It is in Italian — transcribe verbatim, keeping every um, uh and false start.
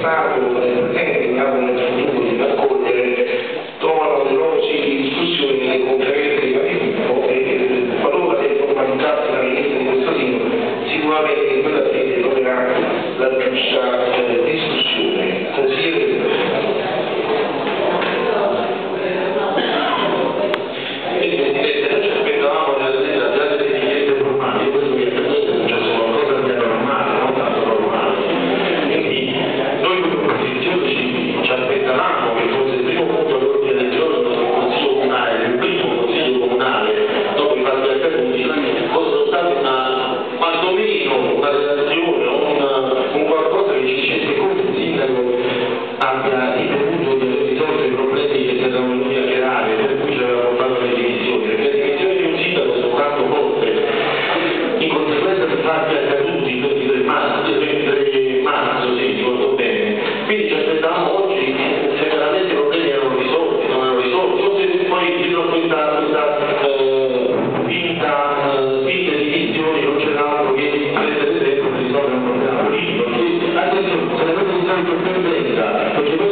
Stato eh, presente nel futuro di raccogliere, trovano numerose discussioni nelle conferenze di Vatican e qualora le formalizzasse la richiesta di questo tipo, sicuramente in quella sede troverà la giusta eh, discussione. Consigliere. Perché